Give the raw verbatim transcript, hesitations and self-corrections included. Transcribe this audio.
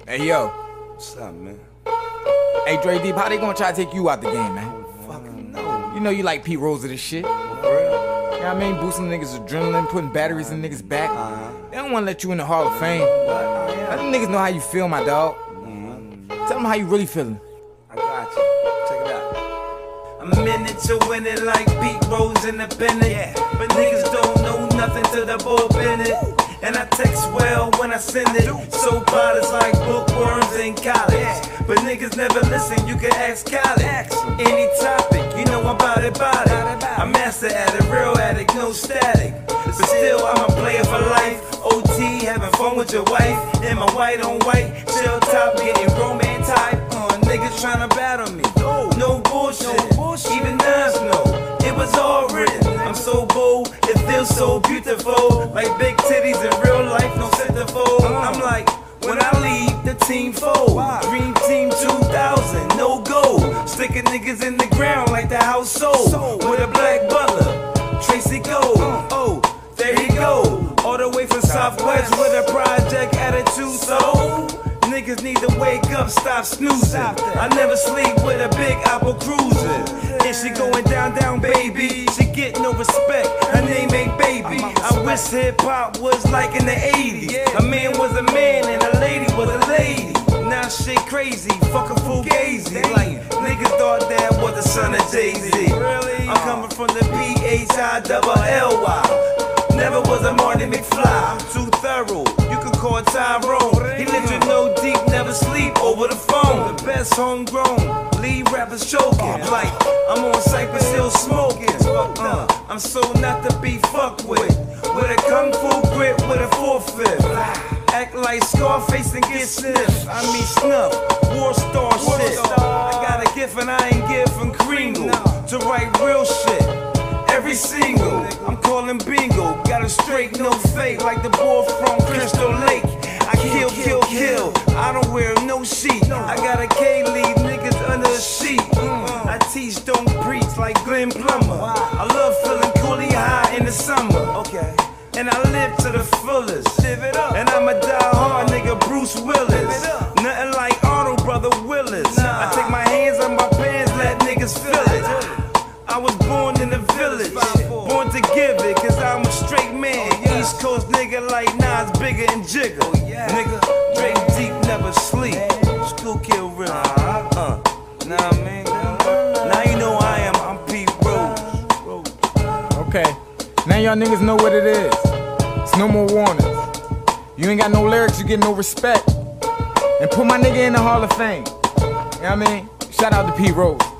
Hey yo, What's up, man? hey Dre Deep, how they gonna try to take you out the game, man? Fucking no. You know you like Pete Rose of this shit. You know For real? what I mean? Boosting niggas' adrenaline, putting batteries in niggas' back. Uh-huh. They don't wanna let you in the Hall of Fame. But I am. Let them niggas know how you feel, my dog. Mm-hmm. Tell them how you really feeling. I got you. Check it out. I'm in it to win it like Pete Rose independent. Yeah. But niggas don't know nothing till the ball bend it. And I text well when I send it. So it's like bookworms in college. But niggas never listen, you can ask Khaled. Any topic, you know I'm about it, about it. I'm master at it, real addict, no static. But still, I'm a player for life. O T, having fun with your wife. In my white on white, chill top, getting romantic. Uh, niggas tryna battle me. No bullshit, even Nas know. It was all written. I'm so bold, it feels so beautiful. Like big titties in real life, no centerfold. I'm like, when I leave, the team fold. Dream Team two thousand, no goal. Sticking niggas in the ground like the house soul. With a black butler, Tracy Gold. Oh, there he go. All the way from Southwest with a project attitude. So niggas need to wake up, stop snoozing. I never sleep with a big apple cruising. And she going down, down, baby. She get no respect. Her name ain't Baby. I wish hip hop was like in the eighties. A man was a man and a lady was a lady. Now shit crazy, fucking fugazi. Like niggas thought that was the son of Jay-Z. I'm coming from the P H I L L Y. Never was a Marty McFly. I'm too thorough. You can call Tyrone. He let you know deep, never sleep over the phone. The best homegrown. Lead rappers choking. Like I'm on Cypress Hill smoking. Uh, I'm so not to be fucked with. With a kung fu grip with a forfeit. Act like Scarface and get sniffed. I mean snuff. War star shit. I got a gift and I ain't give from Kringle. To write real shit. Every single, I'm calling bingo. Got a straight, no fake, like the boy from Crystal Lake. I kill, kill, kill. I don't wear no sheet. I got a K lead niggas under a sheet. I teach, don't preach like Glenn Plummer. I love feeling coolie high in the summer. Okay. And I live to the fullest. And I'm a die-hard nigga, Bruce Willis. Nothing like Arnold, brother Willis. I take my hands on my pants, let niggas feel it. I was born in the village, born to give it, cause I'm a straight man. East Coast nigga like Nas, bigger and jigger. Nigga, Dre Deep never sleep. School kill real. Uh, nah, man. Now you know I am, I'm Pete Rose. Okay, now y'all niggas know what it is. It's no more warnings. You ain't got no lyrics, you get no respect. And put my nigga in the Hall of Fame. You know what I mean? Shout out to Pete Rose.